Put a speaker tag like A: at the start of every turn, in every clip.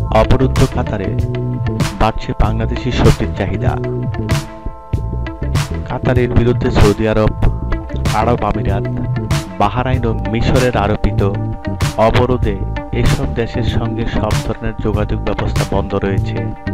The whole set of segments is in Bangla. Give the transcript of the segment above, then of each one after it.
A: অবরুদ্ধ কাতারে বাড়ছে বাংলাদেশি সবজির চাহিদা। কাতারের বিরুদ্ধে সৌদি আরব, আরব আমিরাত, বাহরাইন ও মিশরের আরোপিত অবরোধে এসব দেশের সঙ্গে সব ধরনের যোগাযোগ ব্যবস্থা বন্ধ রয়েছে।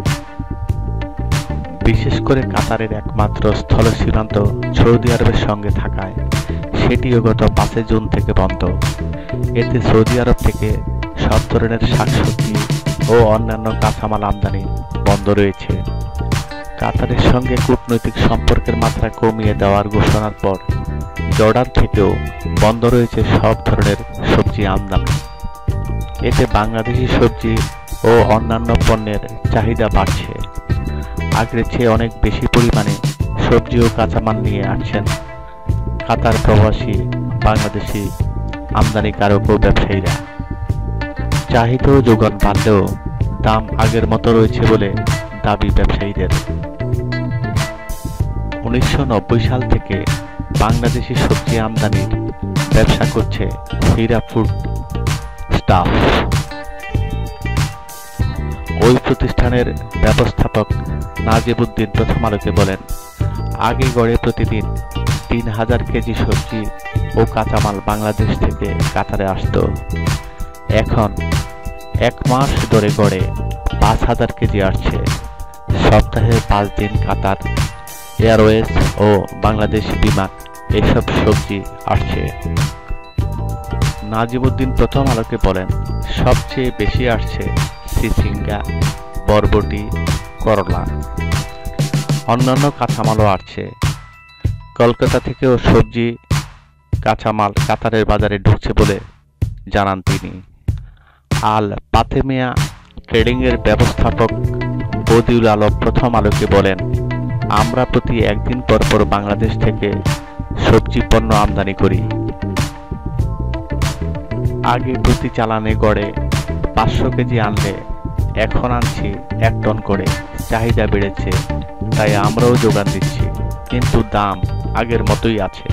A: বিশেষ করে কাতারের একমাত্র স্থল সীমান্ত সৌদি আরবের সঙ্গে থাকায় সেটিও গত 5 জুন থেকে বন্ধ। এতে সৌদি আরব থেকে সব ধরনের শাকসবজি ও অন্যান্য কাঁচামাল আমদানি বন্ধ রয়েছে। কাতারের সঙ্গে কূটনৈতিক সম্পর্কের মাত্রা কমিয়ে দেওয়ার ঘোষণার পর জর্ডান থেকেও বন্ধ রয়েছে সব ধরনের সবজি আমদানি। এতে বাংলাদেশি সবজি ও অন্যান্য পণ্যের চাহিদা বাড়ছে। আগের চেয়ে অনেক বেশি পরিমাণে সবজি ও কাঁচামাল নিয়ে আসছেন কাতার প্রবাসী বাংলাদেশি আমদানিকারক ও ব্যবসায়ীরা। চাহিদা ও যোগান বাড়লেও দাম আগের মতো রয়েছে বলে দাবি ব্যবসায়ীদের। 1990 সাল থেকে বাংলাদেশি সবজি আমদানির ব্যবসা করছে হীরা ফুড স্টাফ। ওই প্রতিষ্ঠানের ব্যবস্থাপক নাজিবউদ্দিন প্রথম আলোকে বলেন, আগে গড়ে প্রতিদিন 3000 কেজি সবজি ও কাঁচামাল বাংলাদেশ থেকে কাতারে আসতো। এখন 1 মাস ধরে গড়ে 5000 কেজি আসছে। সপ্তাহে 5 দিন কাতার এয়ারওয়েজ ও বাংলাদেশ বিমান এসব সবজি আসছে। নাজিবউদ্দিন প্রথম আলোকে বলেন, সবচেয়ে বেশি আসছে চিচিঙ্গা, বরবটি, করলা। অন্যান্য কাঁচামালও আসছে। কলকাতা থেকেও সবজি কাঁচামাল কাতারের বাজারে ঢুকছে বলে জানান তিনি। আল পাতেমিয়া ট্রেডিং এর ব্যবস্থাপক বদিউল আলম প্রথম আলোকে বলেন, আমরা প্রতি 1 দিন পর পর বাংলাদেশ থেকে সবজি পণ্য আমদানি করি। আগে প্রতি চালানে গড়ে 500 কেজি আনলে এখন আনছি 1 টন করে। চাহিদা বেড়েছে, তাই আমরাও যোগান দিচ্ছি, কিন্তু দাম আগের মতোই আছে।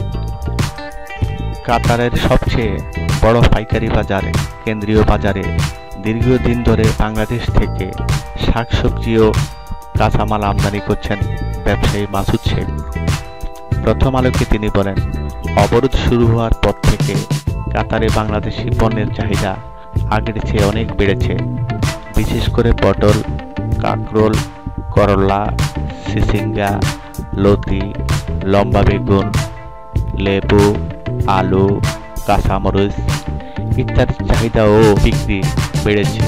A: কাতারের সবচেয়ে বড় পাইকারি বাজার কেন্দ্রীয় বাজারে দীর্ঘদিন ধরে বাংলাদেশ থেকে শাকসবজি ও কাঁচামাল আমদানি করছেন ব্যবসায়ী মাসুদ শেখ। প্রথম আলোকে তিনি বলেন, অবরোধ শুরু হওয়ার পর থেকে কাতারে বাংলাদেশি পণ্যের চাহিদা আগের চেয়ে অনেক বেড়েছে। বিশেষ করে পটল, কাঁকরোল, করলা, চিচিঙ্গা, লতি, লম্বা বেগুন, লেবু, আলু, কাঁচামরিচ ইত্যাদির চাহিদা ও বিক্রি বেড়েছে।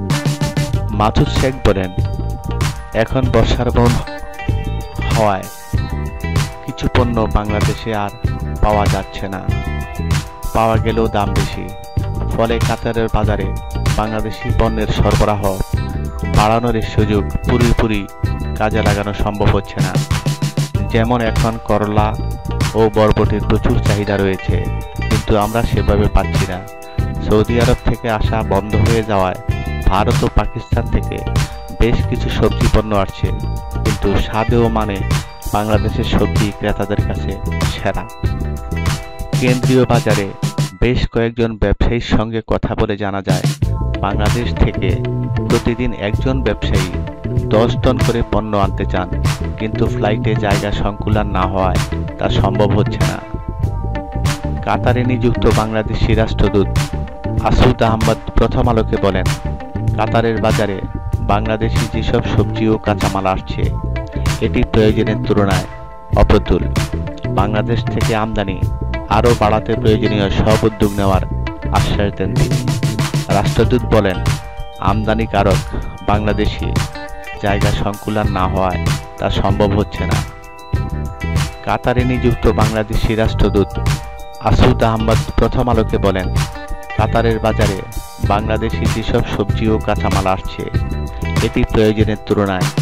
A: মাসুদ শেখ বলেন, এখন বর্ষার মৌসুম হওয়ায় কিছু পণ্য বাংলাদেশে আর পাওয়া যাচ্ছে না, পাওয়া গেলেও দাম বেশি। ফলে কাতারের বাজারে বাংলাদেশি পণ্যের সরবরাহ বাড়ানোর সুযোগ পুরোপুরি কাজে লাগানো সম্ভব হচ্ছে না। যেমন এখন করলা ও বরবটির প্রচুর চাহিদা রয়েছে, কিন্তু আমরা সেভাবে পাচ্ছি না। সৌদি আরব থেকে আসা বন্ধ হয়ে যাওয়ায় ভারত ও পাকিস্তান থেকে বেশ কিছু সবজি পণ্য আসছে, কিন্তু স্বাদে ও মানে বাংলাদেশের সবজি ক্রেতাদের কাছে সেরা। কেন্দ্রীয় বাজারে বেশ কয়েকজন ব্যবসায়ীর সঙ্গে কথা বলে জানা যায়, বাংলাদেশ থেকে প্রতিদিন একজন ব্যবসায়ী 10 টন করে পণ্য আনতে চান, কিন্তু ফ্লাইটে জায়গা সংকুলান না হওয়ায় তা সম্ভব হচ্ছে না। কাতারে নিযুক্ত বাংলাদেশি রাষ্ট্রদূত আসুদ আহমদ প্রথম আলোকে বলেন, কাতারের বাজারে বাংলাদেশি যেসব সবজি ও কাঁচামাল আসছে এটি প্রয়োজনের তুলনায় অপ্রতুল। বাংলাদেশ থেকে আমদানি আরও বাড়াতে প্রয়োজনীয় সব উদ্যোগ নেওয়ার আশ্বাস দেন তিনি। রাষ্ট্রদূত বলেন, আমদানিকারক বাংলাদেশি জায়গা সংকুলান না হওয়ায় তা সম্ভব হচ্ছে না। কাতারে নিযুক্ত বাংলাদেশি রাষ্ট্রদূত আসুদ আহমদ প্রথম আলোকে বলেন, কাতারের বাজারে বাংলাদেশি যেসব সবজি ও কাঁচামাল আসছে এটি প্রয়োজনের তুলনায়